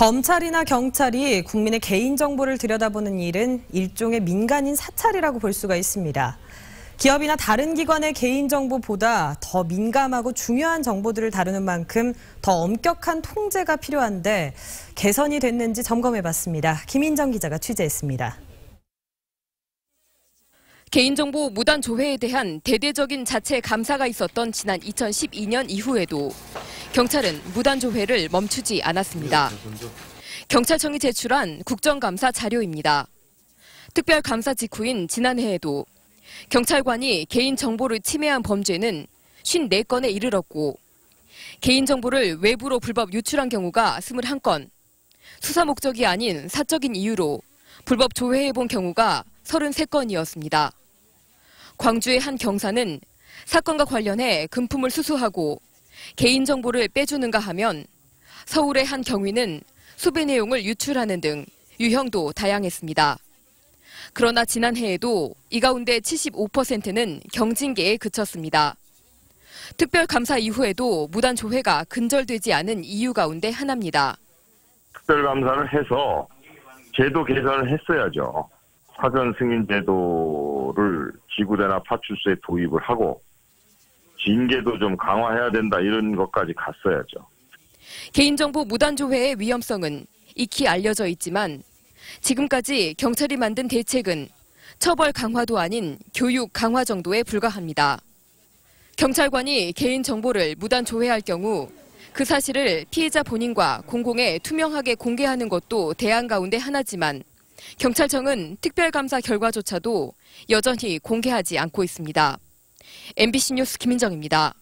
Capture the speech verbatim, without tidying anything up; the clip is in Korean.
검찰이나 경찰이 국민의 개인정보를 들여다보는 일은 일종의 민간인 사찰이라고 볼 수가 있습니다. 기업이나 다른 기관의 개인정보보다 더 민감하고 중요한 정보들을 다루는 만큼 더 엄격한 통제가 필요한데 개선이 됐는지 점검해봤습니다. 김인정 기자가 취재했습니다. 개인정보 무단 조회에 대한 대대적인 자체 감사가 있었던 지난 이천십이 년 이후에도 경찰은 무단 조회를 멈추지 않았습니다. 경찰청이 제출한 국정감사 자료입니다. 특별감사 직후인 지난해에도 경찰관이 개인정보를 침해한 범죄는 오십사 건에 이르렀고 개인정보를 외부로 불법 유출한 경우가 이십일 건, 수사 목적이 아닌 사적인 이유로 불법 조회해본 경우가 삼십삼 건이었습니다. 광주의 한 경사는 사건과 관련해 금품을 수수하고 개인정보를 빼주는가 하면 서울의 한 경위는 수배 내용을 유출하는 등 유형도 다양했습니다. 그러나 지난해에도 이 가운데 칠십오 퍼센트는 경징계에 그쳤습니다. 특별감사 이후에도 무단 조회가 근절되지 않은 이유 가운데 하나입니다. 특별감사를 해서 제도 개선을 했어야죠. 사전 승인 제도를 지구대나 파출소에 도입을 하고 징계도 좀 강화해야 된다 이런 것까지 갔어야죠. 개인정보 무단 조회의 위험성은 익히 알려져 있지만 지금까지 경찰이 만든 대책은 처벌 강화도 아닌 교육 강화 정도에 불과합니다. 경찰관이 개인정보를 무단 조회할 경우 그 사실을 피해자 본인과 공공에 투명하게 공개하는 것도 대안 가운데 하나지만 경찰청은 특별감사 결과조차도 여전히 공개하지 않고 있습니다. 엠비씨 뉴스 김인정입니다.